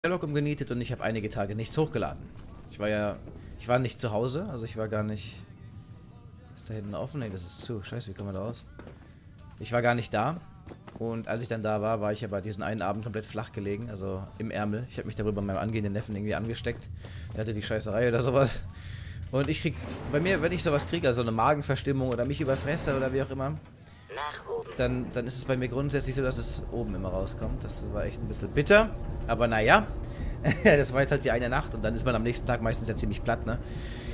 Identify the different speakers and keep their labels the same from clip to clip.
Speaker 1: Log umgenietet und ich habe einige Tage nichts hochgeladen. Ich war nicht zu Hause, also ich war gar nicht... Ist da hinten offen? Ne, das ist zu. Scheiße, wie kommen wir da raus? Ich war gar nicht da. Und als ich dann da war, war ich aber diesen einen Abend komplett flach gelegen, also im Ärmel. Ich habe mich darüber meinem angehenden Neffen irgendwie angesteckt. Der hatte die Scheißerei oder sowas. Und ich krieg, bei mir, wenn ich sowas kriege, also eine Magenverstimmung oder mich überfresse oder wie auch immer, dann ist es bei mir grundsätzlich so, dass es oben immer rauskommt. Das war echt ein bisschen bitter. Aber naja, das war jetzt halt die eine Nacht und dann ist man am nächsten Tag meistens ja ziemlich platt, ne?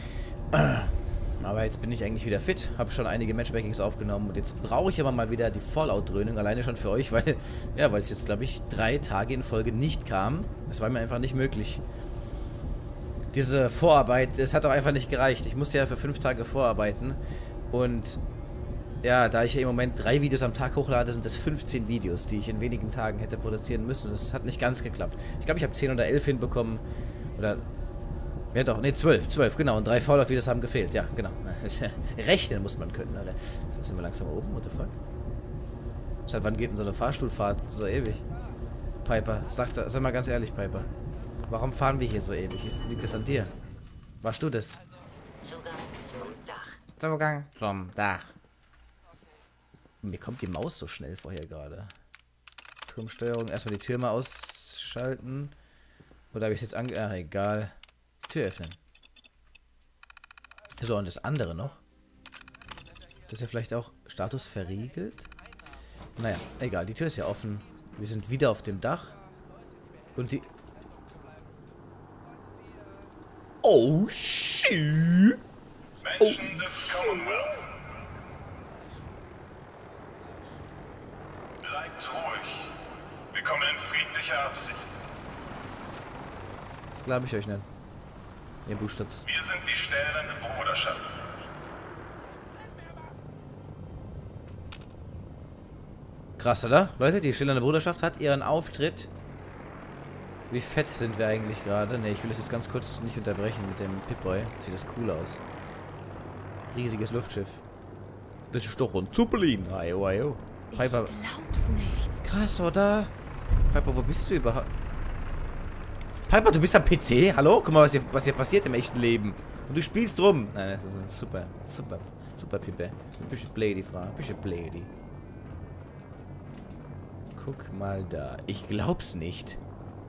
Speaker 1: Aber jetzt bin ich eigentlich wieder fit, habe schon einige Matchmakings aufgenommen und jetzt brauche ich aber mal wieder die Fallout-Dröhnung, alleine schon für euch, weil es jetzt, glaube ich, 3 Tage in Folge nicht kam. Das war mir einfach nicht möglich. Diese Vorarbeit, es hat auch einfach nicht gereicht. Ich musste ja für 5 Tage vorarbeiten und ja, da ich ja im Moment 3 Videos am Tag hochlade, sind das 15 Videos, die ich in wenigen Tagen hätte produzieren müssen und es hat nicht ganz geklappt. Ich glaube, ich habe 10 oder 11 hinbekommen oder... Ja doch, ne, 12, genau. Und 3 Fallout-Videos haben gefehlt, ja, genau. Rechnen muss man können, Alter. Sind wir langsam oben, what the fuck? Seit wann geht denn so eine Fahrstuhlfahrt so ewig? Piper, sag mal ganz ehrlich, Piper. Warum fahren wir hier so ewig? Liegt das an dir? Warst du das?
Speaker 2: Zugang zum Dach.
Speaker 1: Zugang zum Dach. Mir kommt die Maus so schnell vorher gerade. Turmsteuerung, erstmal die Tür mal ausschalten. Oder habe ich es jetzt ange... Ah, egal. Tür öffnen. So, und das andere noch. Das ist ja vielleicht auch Status verriegelt. Naja, egal. Die Tür ist ja offen. Wir sind wieder auf dem Dach. Und die... Oh, shit!
Speaker 3: Menschen des Commonwealth. Bleibt ruhig. Wir kommen in friedlicher Absicht.
Speaker 1: Das glaube ich euch nicht. Ihr Buchstatz.
Speaker 3: Wir sind die stählende Bruderschaft.
Speaker 1: Krass, oder? Leute, die Schillernde Bruderschaft hat ihren Auftritt. Wie fett sind wir eigentlich gerade? Ne, ich will es jetzt ganz kurz nicht unterbrechen mit dem Pip-Boy. Sieht das cool aus. Riesiges Luftschiff. Das ist doch ein Zeppelin. Ayo, ayo. Piper.
Speaker 4: Ich glaub's nicht.
Speaker 1: Krass, oder? Piper, wo bist du überhaupt? Piper, du bist am PC? Hallo? Guck mal, was hier passiert im echten Leben. Und du spielst rum. Nein, das ist super Pippe. Ein bisschen Blady, Frau. Ein bisschen Blady. Guck mal da. Ich glaub's nicht.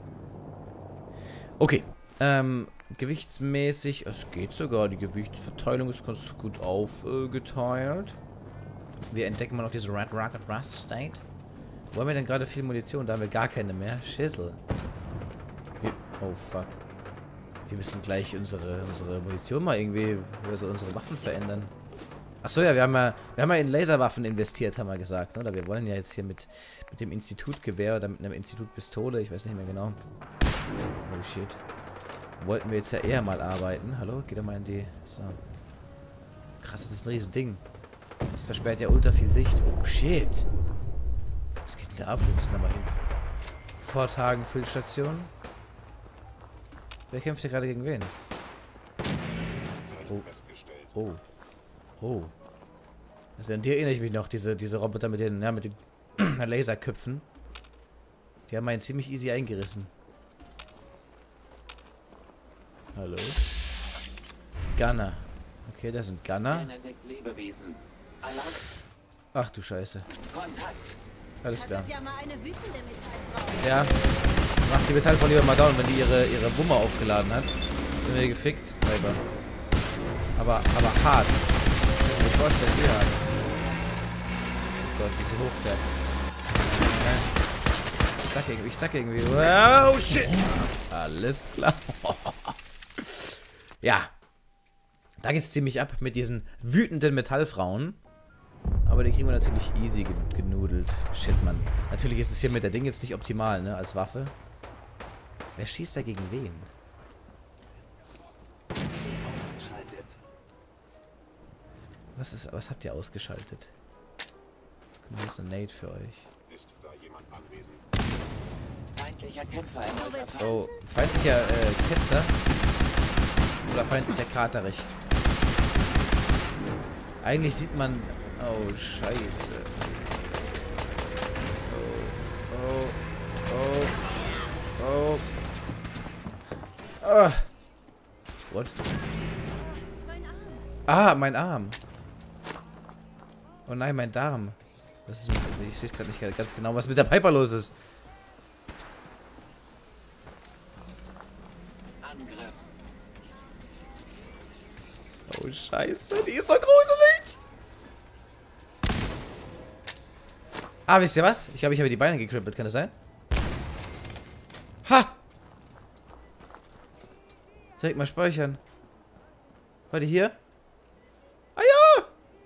Speaker 1: Okay. Gewichtsmäßig. Es geht sogar. Die Gewichtsverteilung ist ganz gut aufgeteilt. Wir entdecken mal noch diese Red Rocket Rust State. Wo haben wir denn gerade viel Munition? Da haben wir gar keine mehr. Schissel. Oh fuck. Wir müssen gleich unsere Munition mal irgendwie, also unsere Waffen verändern. Achso, ja, wir haben ja in Laserwaffen investiert, haben wir gesagt, ne? Wir wollen ja jetzt hier mit dem Institutgewehr oder mit einer Institutpistole, ich weiß nicht mehr genau. Oh shit. Wollten wir jetzt ja eher mal arbeiten. Hallo? Geh doch mal in die... So. Krass, das ist ein riesen Ding. Das versperrt ja ultra viel Sicht. Oh shit. Was geht denn da ab? Wir müssen da mal hin. Vortagen Füllstation. Wer kämpft hier gerade gegen wen? Oh. Oh. Oh. Also an die erinnere ich mich noch, diese Roboter mit den Laserköpfen. Die haben einen ziemlich easy eingerissen. Hallo? Gunner. Okay, das sind Gunner. Ach du Scheiße. Alles klar.
Speaker 4: Das ist ja mal eine wütende Metallfrau.
Speaker 1: Ja. Mach die Metallfrau lieber mal down, wenn die ihre Wumme aufgeladen hat. Sind wir gefickt? Weiber. Aber hart. Ich kann mir vorstellen, wie hart. Oh Gott, wie sie hochfährt. Ich stuck irgendwie. Oh shit! Alles klar. Ja. Da geht's ziemlich ab mit diesen wütenden Metallfrauen. Aber die kriegen wir natürlich easy genudelt. Shit, Mann. Natürlich ist es hier mit der Ding jetzt nicht optimal, ne? Als Waffe. Wer schießt da gegen wen? Was habt ihr ausgeschaltet? Guck mal, hier ist ein Nade für euch.
Speaker 3: Ist da jemand anwesend?
Speaker 2: Feindlicher Kämpfer.
Speaker 1: Oh, feindlicher Ketzer. Oder feindlicher Katerich. Eigentlich sieht man... Oh, scheiße. Oh. What?
Speaker 4: Mein Arm.
Speaker 1: Ah, mein Arm. Oh nein, mein Darm. Das ist, ich sehe es gerade nicht ganz genau, was mit der Piper los ist.
Speaker 2: Angriff.
Speaker 1: Oh scheiße, die ist so gruselig. Ah, wisst ihr was? Ich glaube, ich habe die Beine gekrippelt, kann das sein? Ha! Direkt mal speichern. Warte, hier? Ah ja!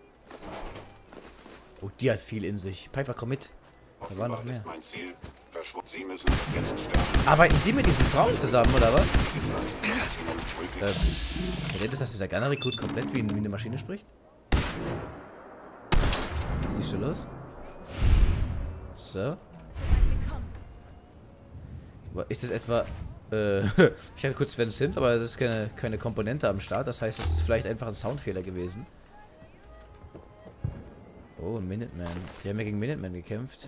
Speaker 1: Oh, die hat viel in sich. Piper, komm mit. Da war noch mehr.
Speaker 5: Sie müssen jetzt sterben.
Speaker 1: Arbeiten die mit diesen Frauen zusammen, oder was? Versteht es, dass dieser Gunner-Rekrut komplett wie eine Maschine spricht? Siehst du los? So. Ist das etwa... ich hatte kurz Van Sint, aber das ist keine Komponente am Start. Das heißt, das ist vielleicht einfach ein Soundfehler gewesen. Oh, ein Minuteman. Die haben ja gegen Minuteman gekämpft.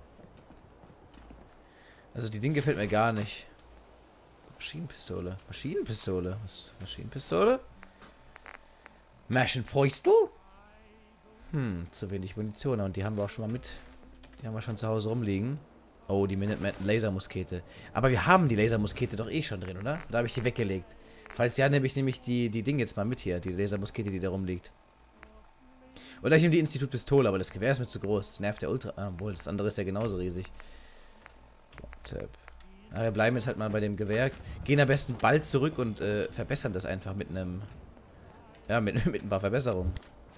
Speaker 1: Also die Ding gefällt mir gar nicht. Maschinenpistole. Maschinenpistole. Was? Maschinenpistole? Maschinenpistol? Zu wenig Munition. Und die haben wir auch schon mal mit. Die haben wir schon zu Hause rumliegen. Oh, die Minuteman Lasermuskete. Aber wir haben die Lasermuskete doch eh schon drin, oder? Da habe ich die weggelegt. Falls ja, nehme ich nämlich die Ding jetzt mal mit hier. Die Lasermuskete, die da rumliegt. Oder ich nehme die Institutpistole, aber das Gewehr ist mir zu groß. Das nervt der Ultra. Ah, wohl, das andere ist ja genauso riesig. Tab. Aber wir bleiben jetzt halt mal bei dem Gewehr. Gehen am besten bald zurück und verbessern das einfach mit einem... Ja, mit ein paar Verbesserungen.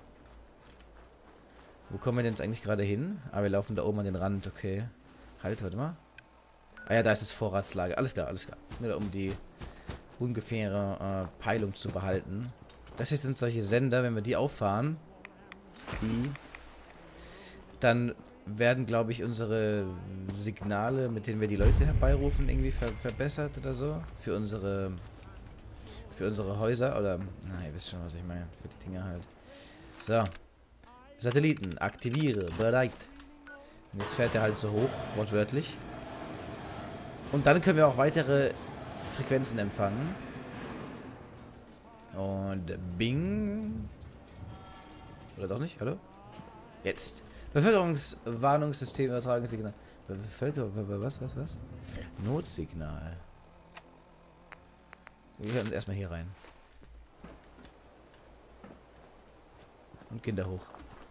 Speaker 1: Wo kommen wir denn jetzt eigentlich gerade hin? Ah, wir laufen da oben an den Rand, okay. Halt, warte mal. Ah ja, da ist das Vorratslager. Alles klar, alles klar. Nur um die ungefähre Peilung zu behalten. Das hier sind solche Sender, wenn wir die auffahren, dann werden, glaube ich, unsere Signale, mit denen wir die Leute herbeirufen, irgendwie verbessert oder so. Für unsere Häuser oder... Na, ihr wisst schon, was ich meine. Für die Dinger halt. So. Satelliten. Aktiviere. Bereit. Und jetzt fährt er halt so hoch, wortwörtlich. Und dann können wir auch weitere Frequenzen empfangen. Und bing. Oder doch nicht? Hallo? Jetzt. Bevölkerungswarnungssystem Übertragungssignal. Was? Notsignal. Wir hören erstmal hier rein. Und gehen da hoch.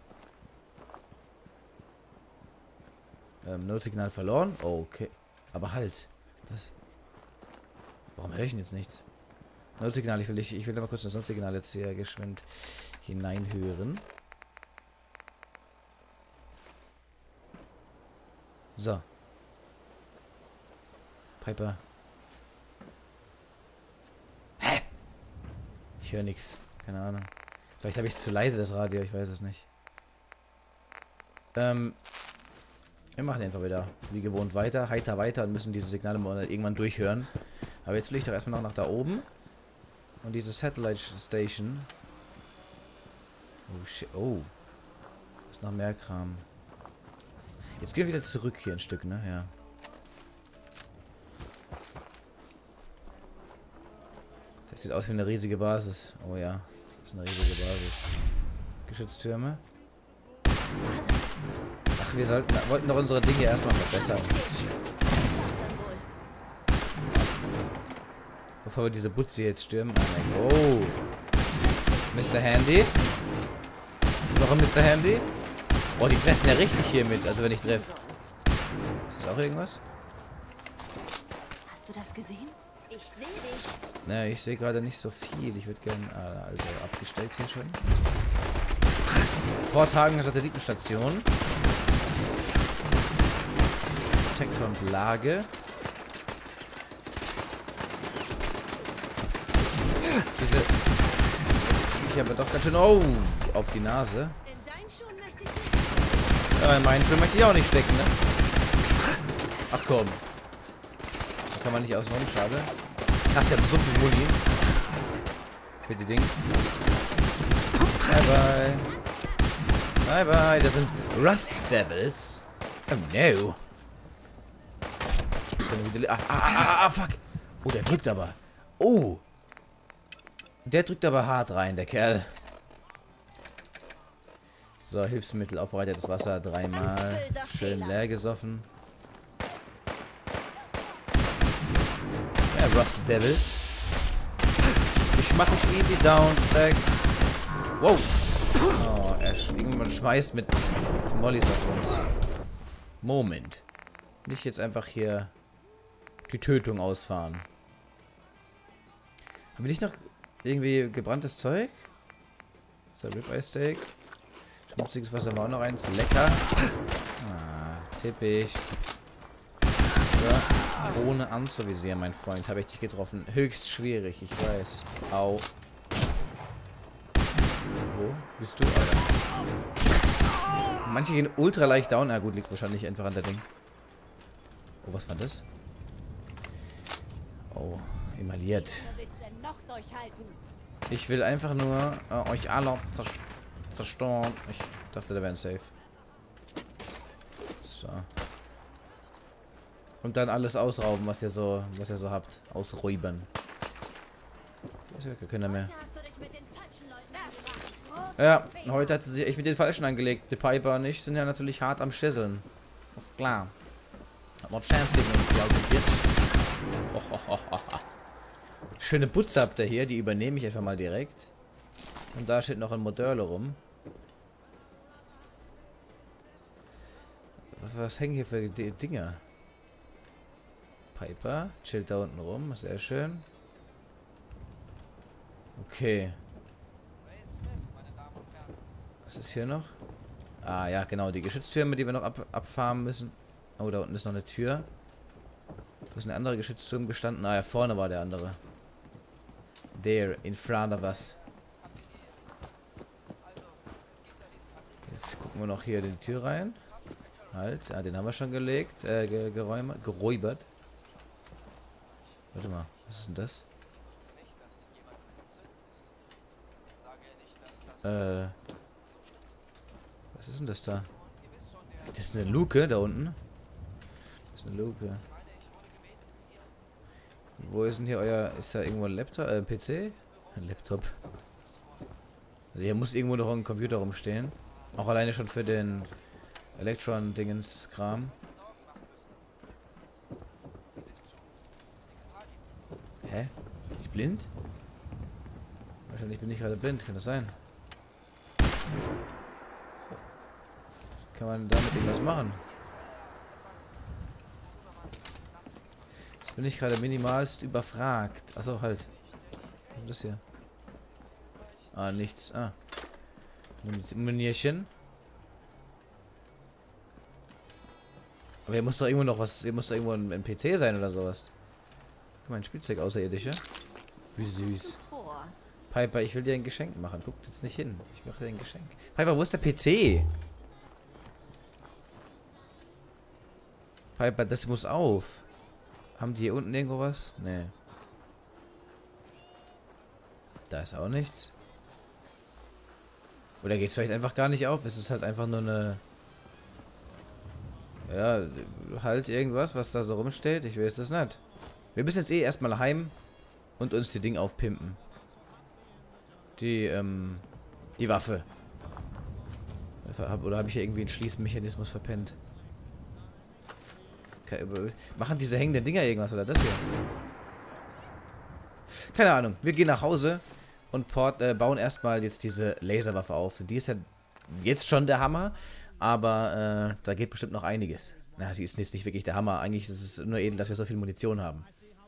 Speaker 1: Notsignal verloren? Oh, okay. Aber halt. Das. Warum höre ich denn jetzt nichts? Notsignal, ich will mal kurz das Notsignal jetzt hier geschwind hineinhören. So. Piper. Hä? Ich höre nichts. Keine Ahnung. Vielleicht habe ich zu leise das Radio, ich weiß es nicht. Wir machen einfach wieder wie gewohnt weiter, heiter weiter und müssen diese Signale mal irgendwann durchhören. Aber jetzt will ich doch erstmal noch nach da oben. Und diese Satellite Station. Oh shit. Oh. Ist noch mehr Kram. Jetzt gehen wir wieder zurück hier ein Stück, ne? Ja. Das sieht aus wie eine riesige Basis. Oh ja. Das ist eine riesige Basis. Geschütztürme. Ach, wir wollten doch unsere Dinge erstmal verbessern. Bevor wir diese Butze jetzt stürmen. Oh. Mr. Handy. Noch ein Mr. Handy. Oh, die fressen ja richtig hier mit. Also wenn ich treffe. Ist das auch irgendwas?
Speaker 4: Hast du das gesehen? Ich sehe dich.
Speaker 1: Ne, ich sehe gerade nicht so viel. Ich würde gerne... also abgestellt hier schon. Vortagen Satellitenstation. Detektor und Lage. Diese... Jetzt kriege ich aber doch ganz schön... Oh! Auf die Nase.
Speaker 4: In deinen Schuhen möchte ich nicht.
Speaker 1: Ja, in meinen Schuhen möchte ich auch nicht stecken, ne? Ach komm. Da kann man nicht außen rum, schade. Krass, wir haben so viel Muni. Für die Dinge. Bye bye. Bye bye. Das sind Rust Devils. Oh no. Fuck. Oh, der drückt aber. Oh! Der drückt aber hart rein, der Kerl. So, Hilfsmittel, aufbereitetes Wasser, 3-mal. Schön leer gesoffen. Ja, Rusty Devil. Ich mach dich easy down, zack. Wow. Oh, irgendjemand schmeißt mit Mollys auf uns. Moment. Nicht jetzt einfach hier die Tötung ausfahren. Haben wir nicht noch irgendwie gebranntes Zeug? So, Ribeye Steak. Schmutziges Wasser war auch noch eins. Lecker. Ah, tippig. So, ohne anzuvisieren, mein Freund. Habe ich dich getroffen. Höchst schwierig, ich weiß. Au. Wo bist du, Alter? Manche gehen ultra leicht down. Na gut, liegt wahrscheinlich einfach an der Ding. Oh, was war das? Oh, emailliert. Ich will einfach nur euch alle zerstören. Ich dachte, der wäre safe. So. Und dann alles ausrauben, was ihr so habt. Ausräubern. Da ist ja gar keiner mehr. Ja, heute hat sie sich echt mit den Falschen angelegt. Die Piper und ich sind ja natürlich hart am Schisseln. Das ist klar. Hat noch Chance gegen uns, die alte Bitch. Schöne Butze habt ihr hier, die übernehme ich einfach mal direkt. Und da steht noch ein Modörle rum. Was hängen hier für die Dinger? Piper chillt da unten rum, sehr schön. Okay. Was ist hier noch? Ah ja, genau, die Geschütztürme, die wir noch abfarmen müssen. Oh, da unten ist noch eine Tür. Wo ist ein anderer Geschützturm gestanden? Ah ja, vorne war der andere. There, in front of us. Jetzt gucken wir noch hier in die Tür rein. Halt, ja, den haben wir schon gelegt. Geräubert. Warte mal, was ist denn das? Was ist denn das da? Das ist eine Luke da unten. Das ist eine Luke. Wo ist denn hier euer... Ist da irgendwo ein Laptop? Ein PC? Ein Laptop. Also hier muss irgendwo noch ein Computer rumstehen. Auch alleine schon für den Electron-Dingens-Kram. Hä? Bin ich blind? Wahrscheinlich bin ich gerade blind. Kann das sein? Kann man damit irgendwas machen? Jetzt bin ich gerade minimalst überfragt. Achso, halt. Was ist das hier? Ah, nichts. Ah. Munierchen. Aber hier muss doch irgendwo noch was. Hier muss doch irgendwo ein PC sein oder sowas. Guck mal, ein Spielzeug außerirdische. Wie süß. Piper, ich will dir ein Geschenk machen. Guck jetzt nicht hin. Ich mache dir ein Geschenk. Piper, wo ist der PC? Piper, das muss auf. Haben die hier unten irgendwo was? Nee. Da ist auch nichts. Oder geht es vielleicht einfach gar nicht auf? Es ist halt einfach nur eine... Ja, halt irgendwas, was da so rumsteht. Ich weiß das nicht. Wir müssen jetzt eh erstmal heim und uns die Dinge aufpimpen. Die Waffe. Oder habe ich hier irgendwie einen Schließmechanismus verpennt? Machen diese hängenden Dinger irgendwas oder das hier? Keine Ahnung. Wir gehen nach Hause und bauen erstmal jetzt diese Laserwaffe auf. Die ist ja jetzt schon der Hammer, aber da geht bestimmt noch einiges. Na, sie ist jetzt nicht wirklich der Hammer. Eigentlich ist es nur edel, dass wir so viel Munition haben.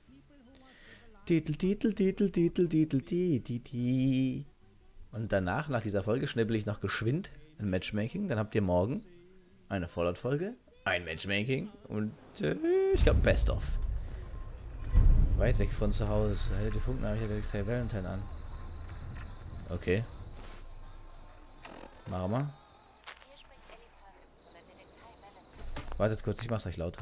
Speaker 1: Und danach, nach dieser Folge, schnippel ich noch geschwind ein Matchmaking. Dann habt ihr morgen eine Fallout-Folge, ein Matchmaking und ich glaube Best of. Weit weg von zu Hause. Die Funknachricht direkt Hey Valentine an. Okay. Machen wir. Wartet kurz, ich mach's euch lauter.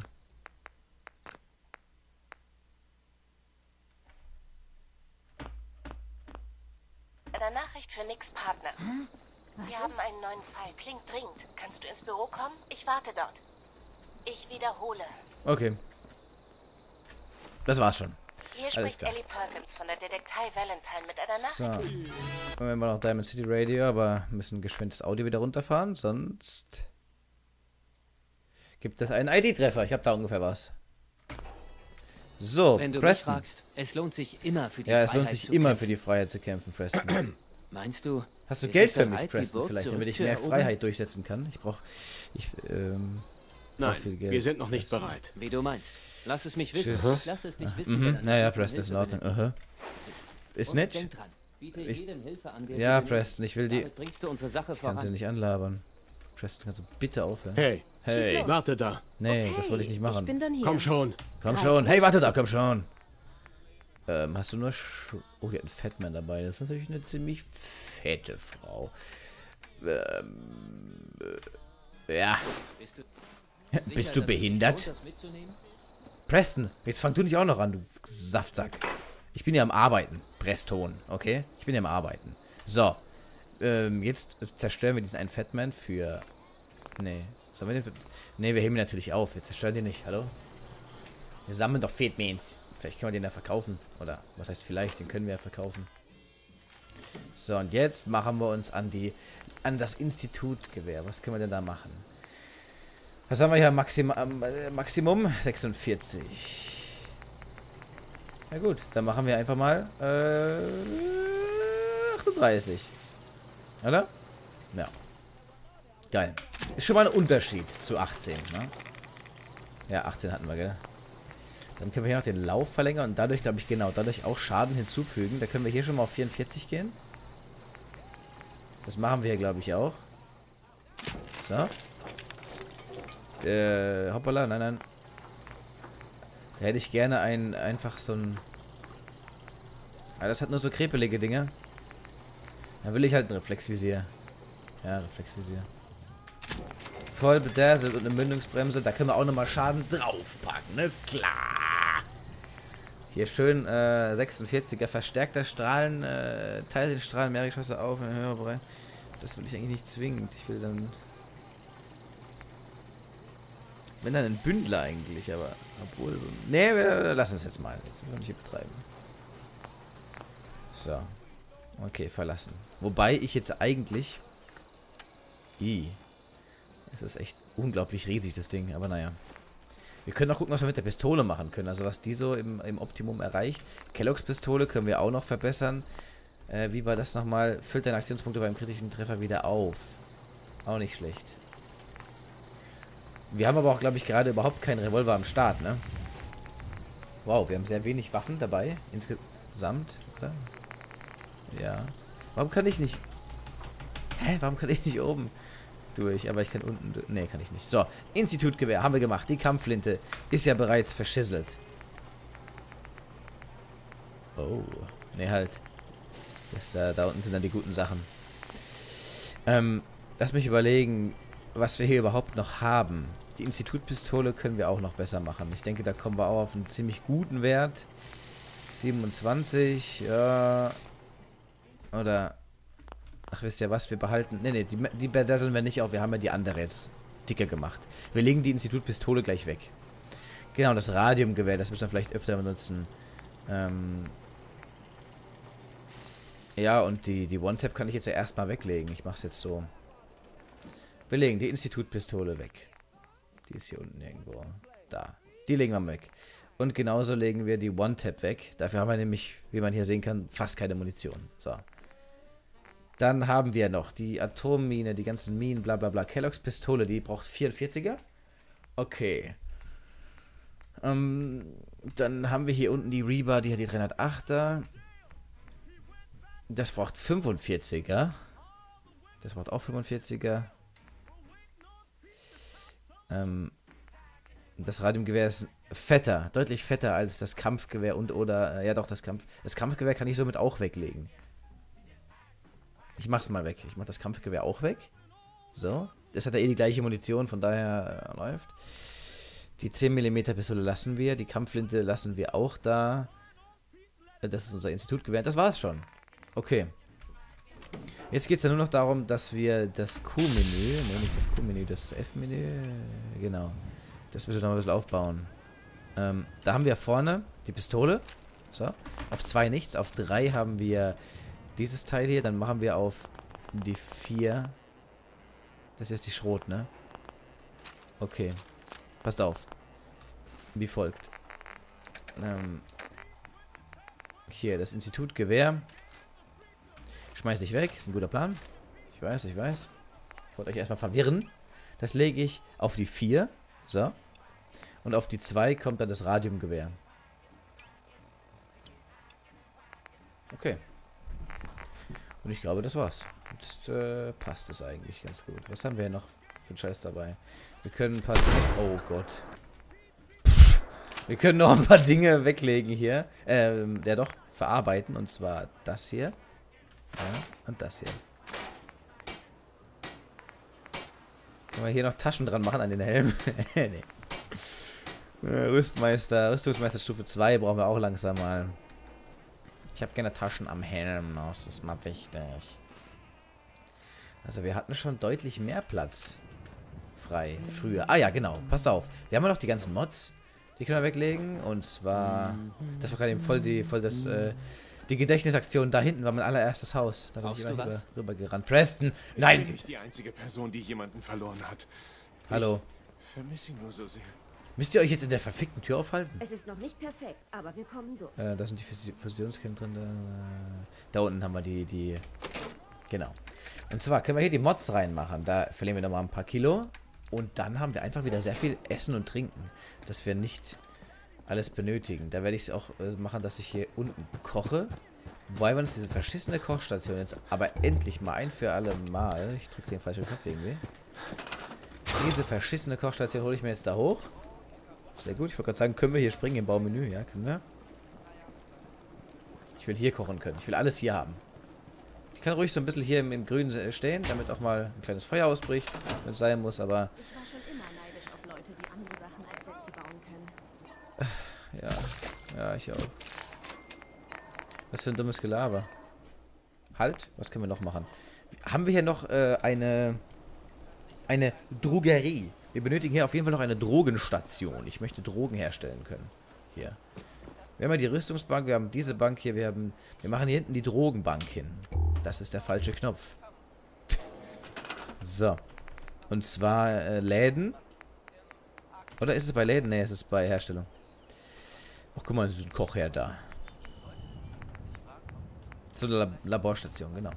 Speaker 6: Eine Nachricht für Nix Partner. Wir haben einen neuen Fall. Klingt dringend. Kannst du ins Büro kommen? Ich warte dort. Ich wiederhole.
Speaker 1: Okay. Das war's schon.
Speaker 6: Hier
Speaker 1: Alles
Speaker 6: spricht
Speaker 1: klar.
Speaker 6: Ellie Perkins von der Detektei Valentine mit einer Nachricht.
Speaker 1: So. Und wir haben noch Diamond City Radio, aber müssen geschwind das Audio wieder runterfahren, sonst gibt es einen ID-Treffer. Ich habe da ungefähr was. So,
Speaker 7: Wenn du mich
Speaker 1: Preston.
Speaker 7: fragst, es lohnt sich immer für die
Speaker 1: Ja,
Speaker 7: Freiheit
Speaker 1: es lohnt sich
Speaker 7: zu
Speaker 1: immer
Speaker 7: kämpfen.
Speaker 1: für die Freiheit zu kämpfen, Preston.
Speaker 7: Meinst du?
Speaker 1: Hast du
Speaker 7: wir
Speaker 1: Geld
Speaker 7: sind
Speaker 1: für mich,
Speaker 7: bereit, die
Speaker 1: Preston,
Speaker 7: Burg
Speaker 1: vielleicht, damit ich mehr
Speaker 7: zurückzuerobern?
Speaker 1: Freiheit durchsetzen kann? Ich brauche
Speaker 8: Nein,
Speaker 1: viel Geld.
Speaker 8: wir sind noch nicht bereit.
Speaker 7: Wie du meinst. Lass es mich wissen.
Speaker 1: Tschüss.
Speaker 7: Lass es dich wissen. wenn ein
Speaker 1: Naja,
Speaker 7: Nation
Speaker 1: Preston, ist in
Speaker 7: Hilfe
Speaker 1: Ordnung.
Speaker 7: benötigt.
Speaker 1: Ist
Speaker 7: Und
Speaker 1: nett.
Speaker 7: denk dran, biete
Speaker 1: Ich-
Speaker 7: jedem Hilfe an, der
Speaker 1: Ja,
Speaker 7: sie benötigt.
Speaker 1: Preston, ich will die...
Speaker 7: Damit bringst du unsere Sache
Speaker 1: Ich kann sie
Speaker 7: voran.
Speaker 1: nicht anlabern. Preston, kannst du bitte aufhören?
Speaker 8: Hey,
Speaker 1: Hey,
Speaker 4: los.
Speaker 8: warte da.
Speaker 1: nee, das wollte ich nicht
Speaker 4: Ich
Speaker 1: machen.
Speaker 4: bin dann hier.
Speaker 8: Komm schon.
Speaker 1: Komm schon. Hey, warte da, komm schon. Hast du nur... Oh, die hat einen Fatman dabei. Das ist natürlich eine ziemlich fette Frau. Ja.
Speaker 7: Bist du,
Speaker 1: Bist
Speaker 7: sicher,
Speaker 1: du
Speaker 7: dass es sich
Speaker 1: behindert?
Speaker 7: lohnt, das mitzunehmen?
Speaker 1: Preston, jetzt fang du nicht auch noch an, du Saftsack. Ich bin ja am Arbeiten, Preston, okay? Ich bin ja am Arbeiten. So, jetzt zerstören wir diesen einen Fatman für... Nee, sollen wir den... Nee, wir heben ihn natürlich auf. Wir zerstören den nicht, hallo? Wir sammeln doch Fatmans. Vielleicht können wir den ja verkaufen. Oder, was heißt vielleicht, den können wir ja verkaufen. So, und jetzt machen wir uns an das Institutgewehr. Was können wir denn da machen? Was haben wir hier? Maximum 46. Na gut, dann machen wir einfach mal 38. Oder? Ja. Geil. Ist schon mal ein Unterschied zu 18, ne? Ja, 18 hatten wir, gell? Dann können wir hier noch den Lauf verlängern und dadurch, glaube ich, dadurch auch Schaden hinzufügen. Da können wir hier schon mal auf 44 gehen. Das machen wir hier, glaube ich, auch. So. Hoppala, nein. Da hätte ich gerne einfach so ein... Ah, das hat nur so krepelige Dinge. Da will ich halt ein Reflexvisier. Ja, Reflexvisier. Voll bedazzelt und eine Mündungsbremse. Da können wir auch nochmal Schaden draufpacken, ist klar. Hier schön 46er verstärkter Strahlen. Teilt den Strahlen mehr Geschosse auf in höherer Bereich. Das will ich eigentlich nicht zwingend. Ich will dann... Wenn dann ein Bündler eigentlich, aber obwohl so... Nee, wir lassen es jetzt mal. Jetzt müssen wir nicht übertreiben. So. Okay, verlassen. Wobei ich jetzt eigentlich... Es ist echt unglaublich riesig, das Ding. Aber naja. Wir können auch gucken, was wir mit der Pistole machen können. Also was die so im Optimum erreicht. Kelloggs Pistole können wir auch noch verbessern. Wie war das nochmal? Füllt deine Aktionspunkte beim kritischen Treffer wieder auf. Auch nicht schlecht. Wir haben aber auch, glaube ich, gerade überhaupt keinen Revolver am Start, ne? Wow, wir haben sehr wenig Waffen dabei. Insgesamt. Oder? Ja. Warum kann ich nicht... Hä? Warum kann ich nicht oben durch? Aber ich kann unten durch. Ne, kann ich nicht. So, Institutgewehr haben wir gemacht. Die Kampfflinte ist ja bereits verschisselt. Oh. Ne, halt. Da unten sind dann die guten Sachen. Lass mich überlegen, was wir hier überhaupt noch haben. Die Institutpistole können wir auch noch besser machen. Ich denke, da kommen wir auch auf einen ziemlich guten Wert. 27, ja. Oder... Ach, wisst ihr was? Wir behalten... Ne, die bedasseln wir nicht auf. Wir haben ja die andere jetzt dicker gemacht. Wir legen die Institutpistole gleich weg. Genau, das Radiumgewehr, das müssen wir vielleicht öfter benutzen. Ja, und die One-Tap kann ich jetzt ja erstmal weglegen. Ich mach's jetzt so. Wir legen die Institutpistole weg. Die ist hier unten irgendwo. Da. Die legen wir weg. Und genauso legen wir die One-Tap weg. Dafür haben wir nämlich, wie man hier sehen kann, fast keine Munition. So. Dann haben wir noch die Atommine, die ganzen Minen, bla bla bla. Kelloggs Pistole, die braucht 44er. Okay. Dann haben wir hier unten die Reba, die hat die 308er. Das braucht 45er. Das braucht auch 45er. Das Radiumgewehr ist fetter, deutlich fetter als das Kampfgewehr ja doch, das Kampfgewehr kann ich somit auch weglegen. Ich mach's mal weg. Ich mach das Kampfgewehr auch weg. So. Das hat ja eh die gleiche Munition, von daher läuft. Die 10 mm Pistole lassen wir. Die Kampfflinte lassen wir auch da. Das ist unser Institutgewehr. Das war's schon. Okay. Jetzt geht es ja nur noch darum, dass wir das Q-Menü, nicht das Q-Menü, das F-Menü, genau. Das müssen wir noch ein bisschen aufbauen. Da haben wir vorne die Pistole. So. Auf 2 nichts. Auf 3 haben wir dieses Teil hier. Dann machen wir auf die 4. Das ist die Schrot, ne? Okay. Passt auf. Wie folgt. Hier, das Institut Gewehr. Schmeiß dich weg. Ist ein guter Plan. Ich weiß, ich weiß. Ich wollte euch erstmal verwirren. Das lege ich auf die 4. So. Und auf die 2 kommt dann das Radiumgewehr. Okay. Und ich glaube, das war's. Jetzt passt es eigentlich ganz gut. Was haben wir noch für einen Scheiß dabei? Wir können ein paar... Oh Gott. Pff. Wir können noch ein paar Dinge weglegen hier. Ja doch, verarbeiten. Und zwar das hier. Ja, und das hier. Können wir hier noch Taschen dran machen an den Helm? Nee. Rüstungsmeister Stufe 2 brauchen wir auch langsam mal. Ich habe gerne Taschen am Helm. Das ist mal wichtig. Also wir hatten schon deutlich mehr Platz frei früher. Ah ja, genau. Passt auf. Wir haben ja noch die ganzen Mods. Die können wir weglegen. Und zwar... Das war gerade eben voll die Gedächtnisaktion. Da hinten war mein allererstes Haus. Da bin ich immer rüber gerannt. Preston! Nein!
Speaker 8: Ich bin nicht die einzige Person, die jemanden verloren hat.
Speaker 1: Hallo.
Speaker 8: Ich vermisse ihn nur so sehr.
Speaker 1: Müsst ihr euch jetzt in der verfickten Tür aufhalten?
Speaker 4: Es ist noch nicht perfekt, aber wir kommen durch.
Speaker 1: Da sind die Fusionskämpfe drin. Da unten haben wir die... Genau. Und zwar können wir hier die Mods reinmachen. Da verlieren wir nochmal ein paar Kilo. Und dann haben wir einfach wieder sehr viel Essen und Trinken. Dass wir nicht alles benötigen. Da werde ich es auch machen, dass ich hier unten koche. Wobei wir uns diese verschissene Kochstation jetzt aber endlich mal ein für alle Mal... Ich drücke den falschen Knopf irgendwie. Diese verschissene Kochstation hole ich mir jetzt da hoch. Sehr gut. Ich wollte gerade sagen, können wir hier springen im Baumenü? Ja, können wir. Ich will hier kochen können. Ich will alles hier haben. Ich kann ruhig so ein bisschen hier im Grünen stehen, damit auch mal ein kleines Feuer ausbricht, wenn es sein muss, aber...
Speaker 4: Ich war schon immer neidisch auf Leute, die andere Sachen als Sätze bauen können.
Speaker 1: Ja, ich auch. Was für ein dummes Gelaber. Halt, was können wir noch machen? Haben wir hier noch eine Drogerie? Wir benötigen hier auf jeden Fall noch eine Drogenstation. Ich möchte Drogen herstellen können. Hier. Wir haben ja die Rüstungsbank, wir haben diese Bank hier, wir machen hier hinten die Drogenbank hin. Das ist der falsche Knopf. So. Und zwar Läden. Oder ist es bei Läden? Ne, es ist bei Herstellung. Ach, guck mal, es ist ein Kochherd da. So eine Laborstation, genau.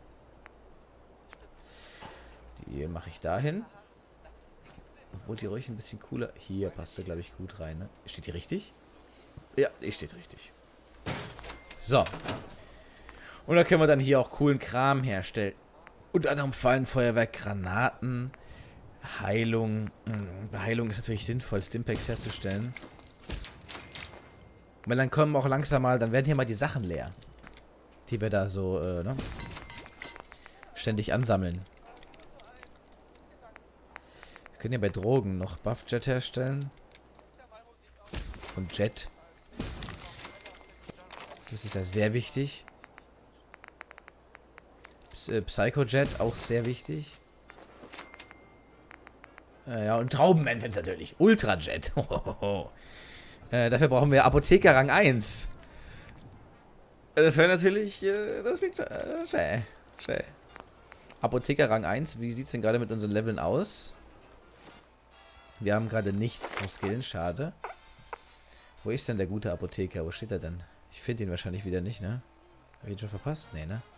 Speaker 1: Die mache ich dahin. Obwohl die ruhig ein bisschen cooler... Hier passt sie, glaube ich, gut rein, ne? Steht die richtig? Ja, die steht richtig. So. Und da können wir dann hier auch coolen Kram herstellen. Unter anderem Fallenfeuerwerk, Granaten, Heilung. Bei Heilung ist natürlich sinnvoll, Stimpaks herzustellen. Weil dann kommen auch langsam mal... Dann werden hier mal die Sachen leer. Die wir da so, ne? Ständig ansammeln. Wir können ja bei Drogen noch Buff-Jet herstellen. Und Jet. Das ist ja sehr wichtig. Psycho-Jet, auch sehr wichtig. Ja, und Traubenentens natürlich. Ultra-Jet. Dafür brauchen wir Apotheker Rang 1. Das wäre natürlich... das wäre schön. Apotheker Rang 1. Wie sieht es denn gerade mit unseren Leveln aus? Wir haben gerade nichts zum Skillen, schade. Wo ist denn der gute Apotheker? Wo steht er denn? Ich finde ihn wahrscheinlich wieder nicht, ne? Hab ich ihn schon verpasst? Nee, ne?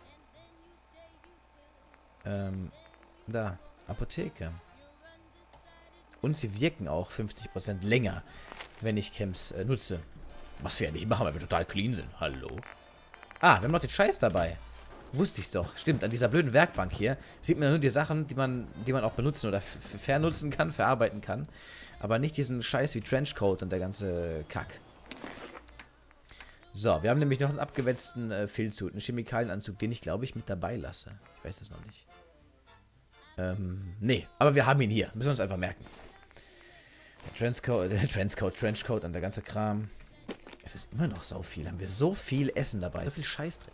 Speaker 1: Da. Apotheker. Und sie wirken auch 50% länger, wenn ich Camps nutze. Was wir ja nicht machen, weil wir total clean sind. Hallo? Ah, wir haben noch den Scheiß dabei. Wusste ich's doch. Stimmt, an dieser blöden Werkbank hier sieht man nur die Sachen, die man auch benutzen oder vernutzen kann, verarbeiten kann. Aber nicht diesen Scheiß wie Trenchcoat und der ganze Kack. So, wir haben nämlich noch einen abgewetzten Filzhut, einen Chemikalienanzug, den ich, glaube ich, mit dabei lasse. Ich weiß es noch nicht. Nee, aber wir haben ihn hier. Müssen wir uns einfach merken. Trenchcoat und der ganze Kram. Es ist immer noch so viel. Haben wir so viel Essen dabei. So viel Scheißdreck.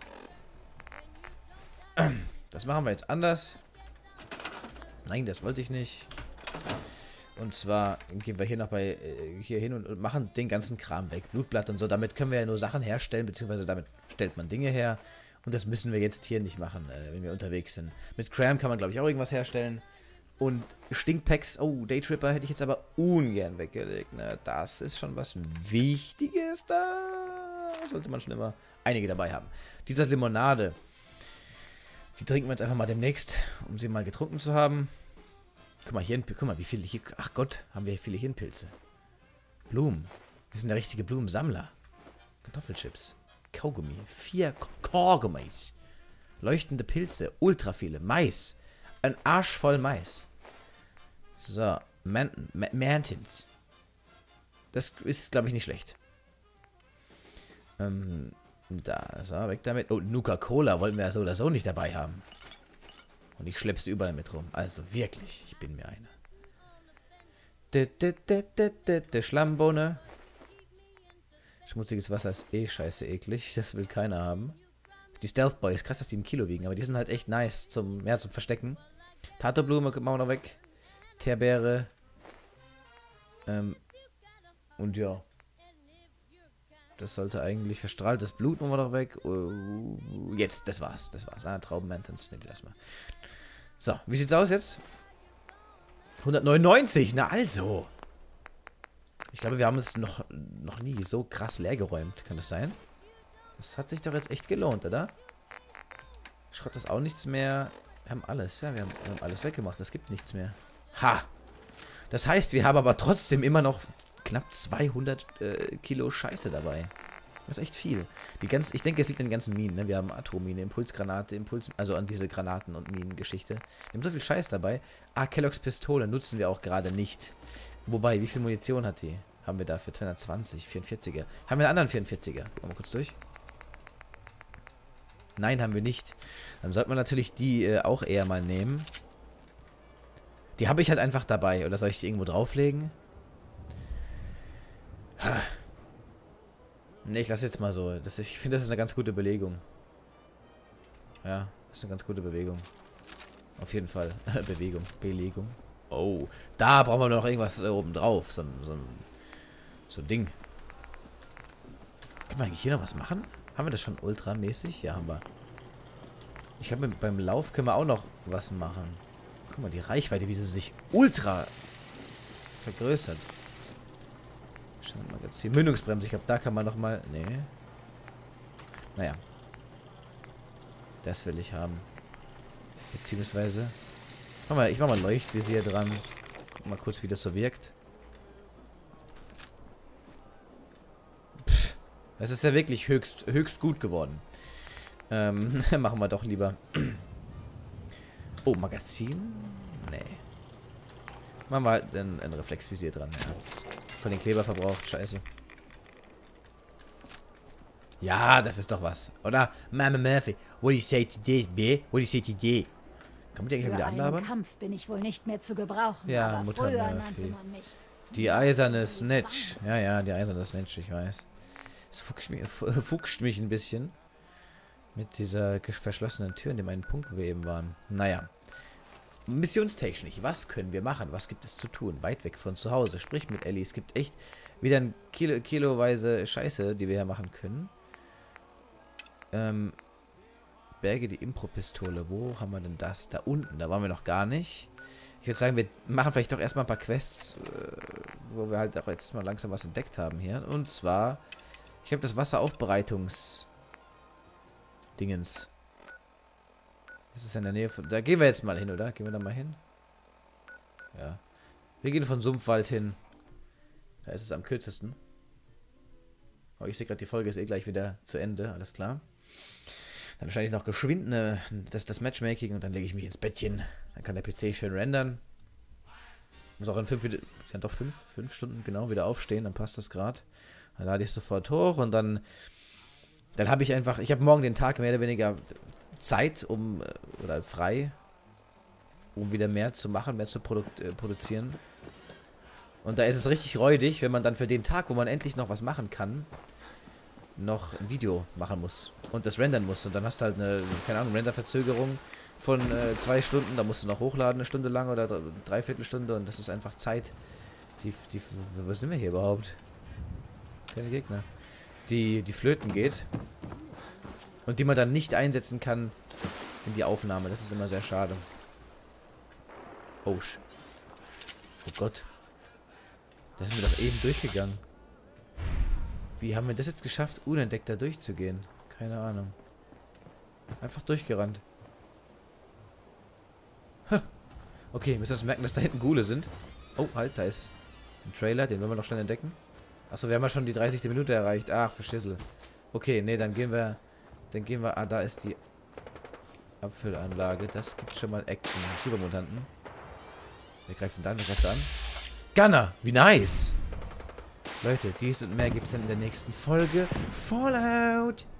Speaker 1: Das machen wir jetzt anders. Nein, das wollte ich nicht. Und zwar gehen wir hier noch bei hier hin und machen den ganzen Kram weg. Blutblatt und so. Damit können wir ja nur Sachen herstellen, beziehungsweise damit stellt man Dinge her. Und das müssen wir jetzt hier nicht machen, wenn wir unterwegs sind. Mit Cram kann man, glaube ich, auch irgendwas herstellen. Und Stinkpacks, oh, Daytripper hätte ich jetzt aber ungern weggelegt. Ne? Das ist schon was Wichtiges. Da sollte man schon immer einige dabei haben. Dieser Limonade, die trinken wir jetzt einfach mal demnächst, um sie mal getrunken zu haben. Guck mal, guck mal, wie viele hier... Ach Gott, haben wir viele Hirnpilze. Blumen. Wir sind der richtige Blumensammler. Kartoffelchips. Kaugummi. 4 Kaugummis. Leuchtende Pilze. Ultra viele. Mais. Ein Arsch voll Mais. So. Mountains. Das ist, glaube ich, nicht schlecht. Da. So, weg damit. Oh, Nuka-Cola wollten wir ja so oder so nicht dabei haben. Und ich schleppe sie überall mit rum. Also wirklich, ich bin mir einer. Der Schlammbohne. Schmutziges Wasser ist eh scheiße eklig. Das will keiner haben. Die Stealth Boys, krass, dass die 1 Kilo wiegen. Aber die sind halt echt nice zum Verstecken. Tato-Blume machen wir noch weg. Teerbeere. Und ja. Das sollte eigentlich verstrahltes Blut machen wir noch weg. Jetzt, das war's. Ah, Traubenmountains. Ne, lass mal. So, wie sieht's aus jetzt? 199, na also. Ich glaube, wir haben uns noch nie so krass leergeräumt. Kann das sein? Das hat sich doch jetzt echt gelohnt, oder? Schrott ist auch nichts mehr. Wir haben alles, ja, wir haben alles weggemacht. Es gibt nichts mehr. Ha! Das heißt, wir haben aber trotzdem immer noch knapp 200 Kilo Scheiße dabei. Das ist echt viel. Ich denke, es liegt an den ganzen Minen. Ne? Wir haben Atommine, Impulsgranate, also an diese Granaten- und Minengeschichte. Wir haben so viel Scheiß dabei. Ah, Kelloggs Pistole nutzen wir auch gerade nicht. Wobei, wie viel Munition hat die? Haben wir dafür? 220, 44er. Haben wir einen anderen 44er? Gehen wir mal kurz durch. Nein, haben wir nicht. Dann sollte man natürlich die auch eher mal nehmen. Die habe ich halt einfach dabei. Oder soll ich die irgendwo drauflegen? Ne, ich lasse jetzt mal so. Ich finde, das ist eine ganz gute Belegung. Ja, das ist eine ganz gute Bewegung. Auf jeden Fall. Belegung. Oh, da brauchen wir noch irgendwas oben drauf. So ein Ding. Können wir eigentlich hier noch was machen? Haben wir das schon ultramäßig? Ja, haben wir. Ich glaube, beim Lauf können wir auch noch was machen. Guck mal, die Reichweite, wie sie sich ultra vergrößert. Magazin. Mündungsbremse. Ich glaube, da kann man noch mal... Nee. Naja. Das will ich haben. Beziehungsweise... Ich mach mal Leuchtvisier dran. Guck mal kurz, wie das so wirkt. Pff, das ist ja wirklich höchst gut geworden. Machen wir doch lieber. Oh, Magazin? Nee. Machen wir halt ein Reflexvisier dran, ja. Von den Kleber verbraucht. Scheiße. Ja, das ist doch was. Oder? Mama Murphy, what do you say to this, babe? What do you say to this? Kann man die eigentlich wieder anlabern?
Speaker 4: Im Kampf bin ich wohl nicht mehr zu gebrauchen.
Speaker 1: Ja,
Speaker 4: aber
Speaker 1: Mutter
Speaker 4: früher
Speaker 1: Murphy.
Speaker 4: nannte man mich.
Speaker 1: Die eiserne Snitch. Ja, die eiserne Snitch, ich weiß. Es fuchst mich ein bisschen. Mit dieser verschlossenen Tür in dem einen Punkt, wo wir eben waren. Naja. Missionstechnisch, was können wir machen? Was gibt es zu tun? Weit weg von zu Hause. Sprich mit Ellie. Es gibt echt wieder ein kiloweise Scheiße, die wir hier machen können. Berge die Impro-Pistole. Wo haben wir denn das? Da unten. Da waren wir noch gar nicht. Ich würde sagen, wir machen vielleicht doch erstmal ein paar Quests, wo wir halt auch jetzt mal langsam was entdeckt haben hier. Und zwar, ich habe das Wasseraufbereitungs-Dingens. Das ist in der Nähe von... Da gehen wir jetzt mal hin, oder? Gehen wir da mal hin? Ja. Wir gehen von Sumpfwald hin. Da ist es am kürzesten. Aber ich sehe gerade, die Folge ist eh gleich wieder zu Ende. Alles klar. Dann wahrscheinlich noch geschwind das Matchmaking und dann lege ich mich ins Bettchen. Dann kann der PC schön rendern. Muss auch in 5 Stunden genau wieder aufstehen. Dann passt das gerade. Dann lade ich sofort hoch und dann habe ich einfach... Ich habe morgen den Tag mehr oder weniger... Zeit, oder frei, um wieder mehr zu machen, mehr zu produzieren. Und da ist es richtig räudig, wenn man dann für den Tag, wo man endlich noch was machen kann, noch ein Video machen muss und das rendern muss. Und dann hast du halt eine, keine Ahnung, Renderverzögerung von 2 Stunden. Da musst du noch hochladen, eine Stunde lang oder 3/4 Stunde. Und das ist einfach Zeit. Wo sind wir hier überhaupt? Keine Gegner. Die flöten geht. Und die man dann nicht einsetzen kann in die Aufnahme. Das ist immer sehr schade. Oh Gott. Da sind wir doch eben durchgegangen. Wie haben wir das jetzt geschafft, unentdeckt da durchzugehen? Keine Ahnung. Einfach durchgerannt. Ha. Okay, wir müssen uns merken, dass da hinten Ghule sind. Oh, halt, da ist ein Trailer, den wollen wir noch schnell entdecken. Achso, wir haben ja schon die 30. Minute erreicht. Ach, verschissel. Okay, nee, dann gehen wir... Ah, da ist die Abfüllanlage. Das gibt schon mal Action. Supermutanten. Wer greift denn da an? Wer greift da an? Gunner! Wie nice! Leute, dies und mehr gibt es dann in der nächsten Folge. Fallout!